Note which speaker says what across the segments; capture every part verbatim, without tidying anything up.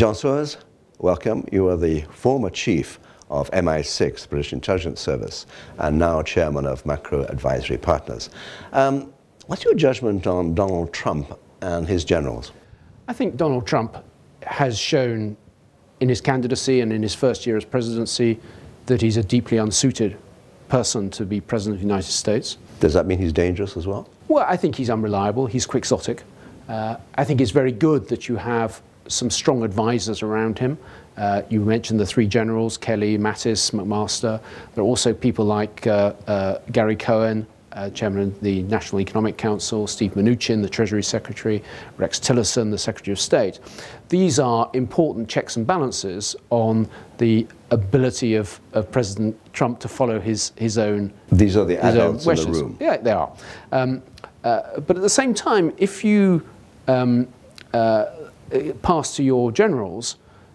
Speaker 1: John Suez, welcome. You are the former chief of M I six, British Intelligence Service, and now chairman of Macro Advisory Partners. Um, what's your judgment on Donald Trump and his generals?
Speaker 2: I think Donald Trump has shown in his candidacy and in his first year as presidency that he's a deeply unsuited person to be president of the United States.
Speaker 1: Does that mean he's dangerous as well?
Speaker 2: Well, I think he's unreliable. He's quixotic. Uh, I think it's very good that you have some strong advisors around him. Uh, you mentioned the three generals, Kelly, Mattis, McMaster. There are also people like uh, uh, Gary Cohn, uh, chairman of the National Economic Council, Steve Mnuchin, the Treasury Secretary, Rex Tillerson, the Secretary of State. These are important checks and balances on the ability of, of President Trump to follow his, his own
Speaker 1: These are the adults in the
Speaker 2: wishes.
Speaker 1: room.
Speaker 2: Yeah, they are. Um, uh, but at the same time, if you um, uh, pass to your generals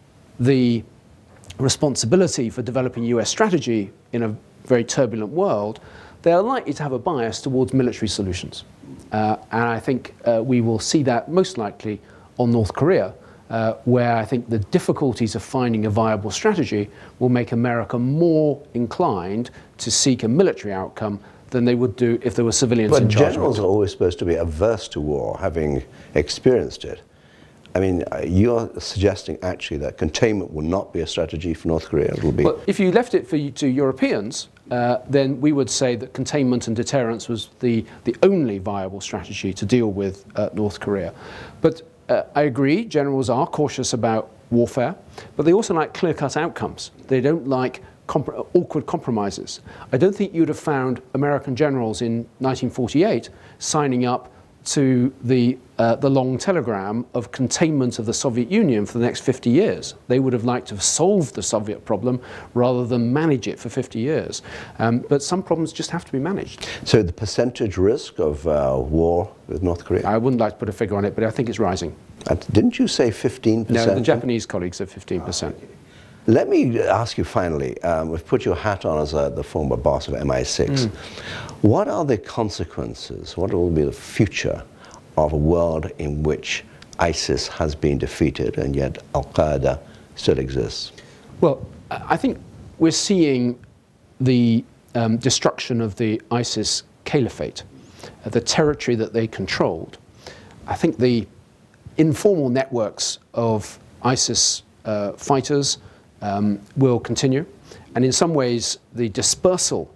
Speaker 2: the responsibility for developing U S strategy in a very turbulent world, they are likely to have a bias towards military solutions. Uh, and I think uh, we will see that most likely on North Korea, uh, where I think the difficulties of finding a viable strategy will make America more inclined to seek a military outcome than they would do if there were civilians
Speaker 1: but
Speaker 2: in charge.
Speaker 1: But generals are always supposed to be averse to war, having experienced it. I mean, you're suggesting actually that containment will not be a strategy for North Korea. It will be.
Speaker 2: Well, if you left it for you, to Europeans, uh, then we would say that containment and deterrence was the, the only viable strategy to deal with uh, North Korea. But uh, I agree, generals are cautious about warfare, but they also like clear-cut outcomes. They don't like Compr awkward compromises. I don't think you'd have found American generals in nineteen forty-eight signing up to the, uh, the long telegram of containment of the Soviet Union for the next fifty years. They would have liked to have solved the Soviet problem rather than manage it for fifty years. Um, but some problems just have to be managed.
Speaker 1: So the percentage risk of uh, war with North Korea?
Speaker 2: I wouldn't like to put a figure on it, but I think it's rising.
Speaker 1: And didn't you say fifteen percent?
Speaker 2: No, the Japanese colleagues said fifteen percent.
Speaker 1: Let me ask you finally, um, we've put your hat on as uh, the former boss of M I six. Mm. What are the consequences, what will be the future of a world in which ISIS has been defeated and yet Al-Qaeda still exists?
Speaker 2: Well, I think we're seeing the um, destruction of the ISIS caliphate, uh, the territory that they controlled. I think the informal networks of ISIS uh, fighters Um, will continue, and in some ways the dispersal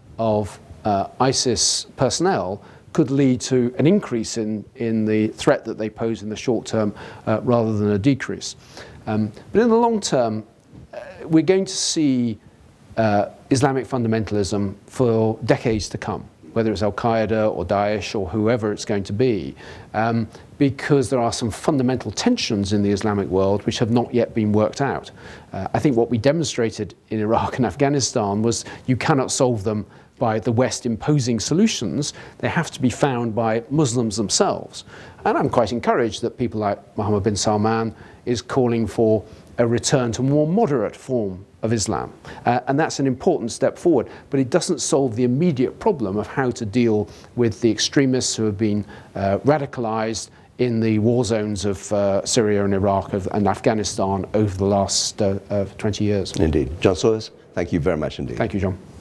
Speaker 2: of uh, ISIS personnel could lead to an increase in, in the threat that they pose in the short term uh, rather than a decrease. Um, but in the long term, uh, we're going to see uh, Islamic fundamentalism for decades to come, whether it's Al-Qaeda or Daesh or whoever it's going to be, um, because there are some fundamental tensions in the Islamic world which have not yet been worked out. Uh, I think what we demonstrated in Iraq and Afghanistan was you cannot solve them by the West imposing solutions. They have to be found by Muslims themselves. And I'm quite encouraged that people like Mohammed bin Salman is calling for a return to a more moderate form of Islam. Uh, and that's an important step forward, but it doesn't solve the immediate problem of how to deal with the extremists who have been uh, radicalized in the war zones of uh, Syria and Iraq of, and Afghanistan over the last uh, uh, twenty years.
Speaker 1: Indeed. John Suez, thank you very much indeed.
Speaker 2: Thank you, John.